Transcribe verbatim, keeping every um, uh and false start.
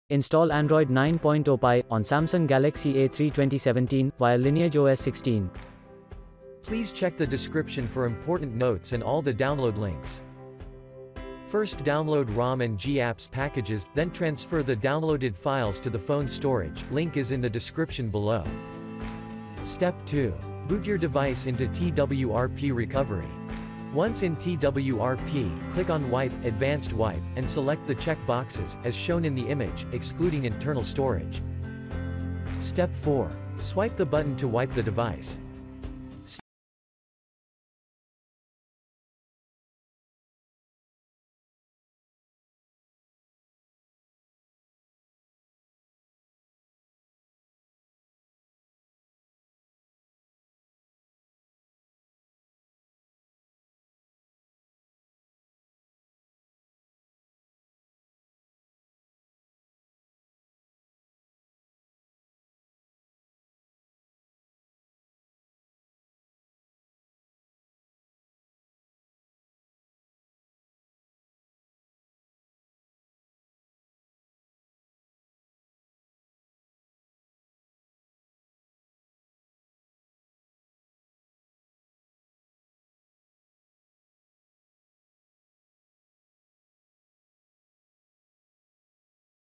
Install Android nine point oh Pie on Samsung Galaxy A three twenty seventeen via LineageOS sixteen. Please check the description for important notes and all the download links. First, download ROM and GApps packages, then transfer the downloaded files to the phone storage. Link is in the description below. Step two. Boot your device into T W R P recovery. Once in T W R P, click on Wipe, Advanced Wipe, and select the check boxes, as shown in the image, excluding internal storage. Step four. Swipe the button to wipe the device.